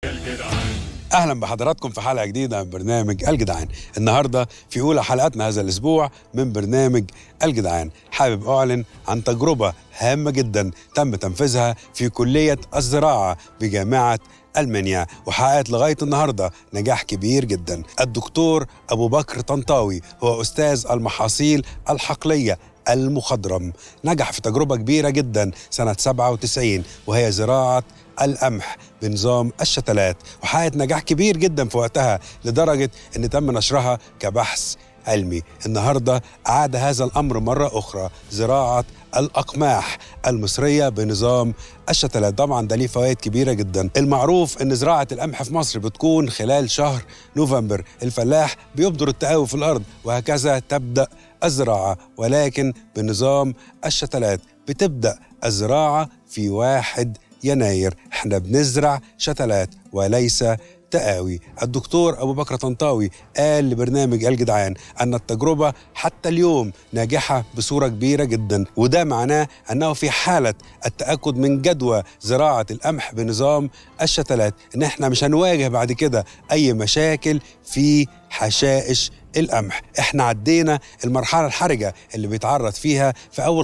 اهلا بحضراتكم في حلقه جديده من برنامج الجدعان. النهارده في اولى حلقاتنا هذا الاسبوع من برنامج الجدعان حابب اعلن عن تجربه هامه جدا تم تنفيذها في كليه الزراعه بجامعه المنيا، وحققت لغايه النهارده نجاح كبير جدا. الدكتور ابو بكر طنطاوي هو استاذ المحاصيل الحقليه المخضرم، نجح في تجربه كبيره جدا سنه 97 وهي زراعه القمح بنظام الشتلات، وحققت نجاح كبير جدا في وقتها لدرجة أن تم نشرها كبحث علمي. النهاردة أعاد هذا الأمر مرة أخرى، زراعة الأقماح المصرية بنظام الشتلات. طبعا ده ليه فوائد كبيرة جدا. المعروف أن زراعة القمح في مصر بتكون خلال شهر نوفمبر، الفلاح بيبذر التقاوي في الأرض وهكذا تبدأ الزراعة، ولكن بنظام الشتلات بتبدأ الزراعة في 1 يناير. احنا بنزرع شتلات وليس تقاوي. الدكتور أبو بكر طنطاوي قال لبرنامج الجدعان أن التجربة حتى اليوم ناجحة بصورة كبيرة جدا، وده معناه أنه في حالة التأكد من جدوى زراعة القمح بنظام الشتلات إن احنا مش هنواجه بعد كده أي مشاكل في حشائش القمح. احنا عدينا المرحلة الحرجة اللي بيتعرض فيها في أول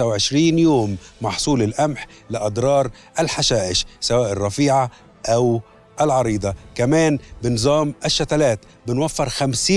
25 يوم محصول القمح لأضرار الحشائش سواء الرفيعة أو العريضة. كمان بنظام الشتلات بنوفر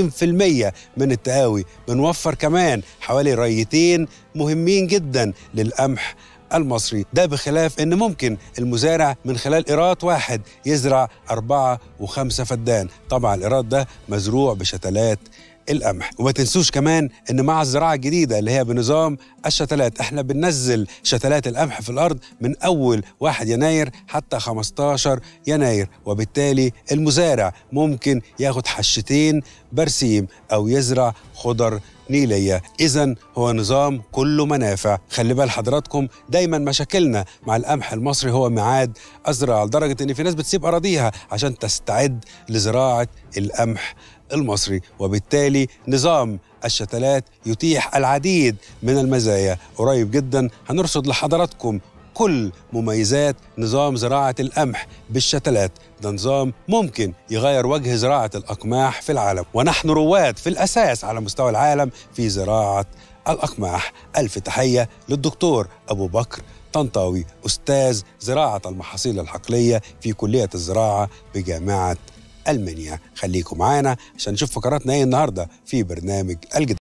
50% من التقاوي، بنوفر كمان حوالي ريتين مهمين جدا للقمح المصري. ده بخلاف ان ممكن المزارع من خلال قيراط واحد يزرع 4 و5 فدان. طبعا القيراط ده مزروع بشتلات القمح. وما تنسوش كمان ان مع الزراعه الجديده اللي هي بنظام الشتلات احنا بننزل شتلات القمح في الارض من اول 1 يناير حتى 15 يناير، وبالتالي المزارع ممكن ياخد حشتين برسيم او يزرع خضر نيلية. إذن هو نظام كله منافع. خلي بال حضراتكم دايما مشاكلنا مع القمح المصري هو ميعاد الزراعة، لدرجة ان في ناس بتسيب أراضيها عشان تستعد لزراعة القمح المصري، وبالتالي نظام الشتلات يتيح العديد من المزايا. قريب جدا هنرصد لحضراتكم كل مميزات نظام زراعة القمح بالشتلات. ده نظام ممكن يغير وجه زراعة الأقماح في العالم، ونحن رواد في الأساس على مستوى العالم في زراعة الأقماح. ألف تحية للدكتور أبو بكر طنطاوي أستاذ زراعة المحاصيل الحقلية في كلية الزراعة بجامعة المنيا. خليكم معانا عشان نشوف فقراتنا ايه النهارده في برنامج الجدعان.